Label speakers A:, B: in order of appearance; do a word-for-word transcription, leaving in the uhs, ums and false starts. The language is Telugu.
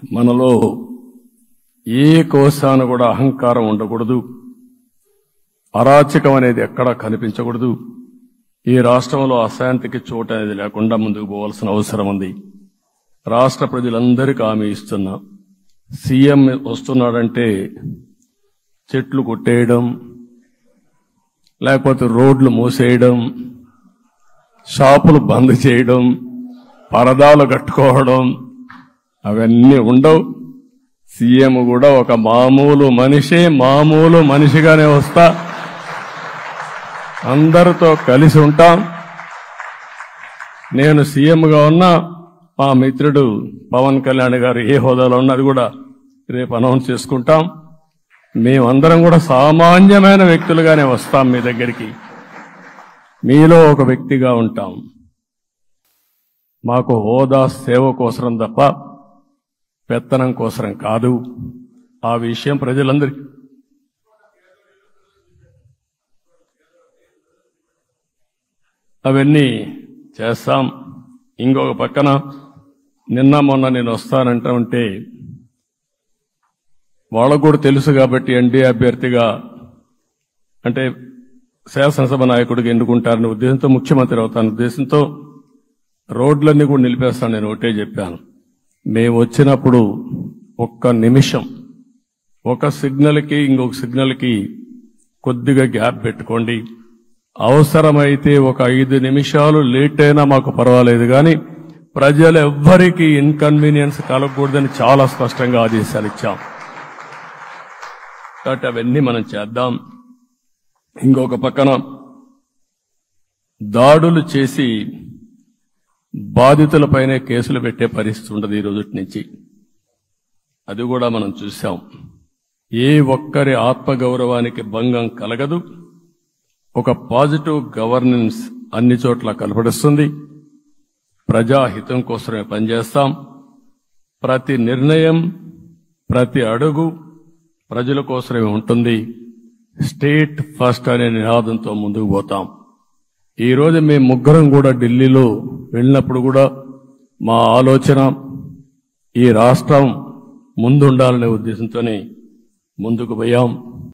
A: మనలో ఏ కోశాన కూడా అహంకారం ఉండకూడదు, అరాచకం అనేది ఎక్కడా కనిపించకూడదు. ఈ రాష్ట్రంలో అశాంతికి చోటు అనేది లేకుండా ముందుకు పోవాల్సిన అవసరం ఉంది. రాష్ట్ర ప్రజలందరికీ హామీ ఇస్తున్నా, సీఎం వస్తున్నాడంటే చెట్లు కొట్టేయడం, లేకపోతే రోడ్లు మూసేయడం, షాపులు బంద్ చేయడం, పరదాలు కట్టుకోవడం అవన్నీ ఉండవు. సీఎం కూడా ఒక మామూలు మనిషి, మామూలు మనిషిగానే వస్తా, అందరితో కలిసి ఉంటాం. నేను సీఎంగా ఉన్నా మా మిత్రుడు పవన్ కళ్యాణ్ గారు ఏ హోదాలో ఉన్నది కూడా రేపు అనౌన్స్ చేసుకుంటాం. మేమందరం కూడా సామాన్యమైన వ్యక్తులుగానే వస్తాం మీ దగ్గరికి, మీలో ఒక వ్యక్తిగా ఉంటాం. మాకు హోదా సేవ కోసరం తప్ప పెత్తనం కోసరం కాదు. ఆ విషయం ప్రజలందరికీ అవన్నీ చేస్తాం. ఇంకొక పక్కన నిన్న మొన్న నేను వస్తానంటా ఉంటే వాళ్ళకు కూడా తెలుసు కాబట్టి ఎన్డీఏ అభ్యర్థిగా అంటే శాసనసభ నాయకుడిగా ఎన్నుకుంటారనే ఉద్దేశంతో, ముఖ్యమంత్రి అవుతాను ఉద్దేశంతో రోడ్లన్నీ కూడా నిలిపేస్తాను. నేను ఒకటే చెప్పాను, మేము వచ్చినప్పుడు ఒక్క నిమిషం ఒక సిగ్నల్కి ఇంకొక సిగ్నల్కి కొద్దిగా గ్యాప్ పెట్టుకోండి, అవసరమైతే ఒక ఐదు నిమిషాలు లేట్ అయినా మాకు పర్వాలేదు, కానీ ప్రజలు ఎవ్వరికీ ఇన్కన్వీనియన్స్ కలగకూడదని చాలా స్పష్టంగా ఆదేశాలు ఇచ్చాం. కాబట్టి అవన్నీ మనం చేద్దాం. ఇంకొక పక్కన దాడులు చేసి బాధితులపైనే కేసులు పెట్టే పరిస్థితి ఉండదు ఈ రోజు నుంచి. అది కూడా మనం చూశాం. ఏ ఒక్కరి ఆత్మగౌరవానికి భంగం కలగదు. ఒక పాజిటివ్ గవర్నెన్స్ అన్ని చోట్ల కనపడుస్తుంది. ప్రజాహితం కోసమే పనిచేస్తాం. ప్రతి నిర్ణయం, ప్రతి అడుగు ప్రజల కోసమే ఉంటుంది. స్టేట్ ఫస్ట్ అనే నినాదంతో ముందుకు పోతాం. ఈ రోజు మేము ముగ్గురం కూడా ఢిల్లీలో వెళ్ళినప్పుడు కూడా మా ఆలోచన ఈ రాష్ట్రం ముందుండాలనే ఉద్దేశంతోనే ముందుకు పోయాం.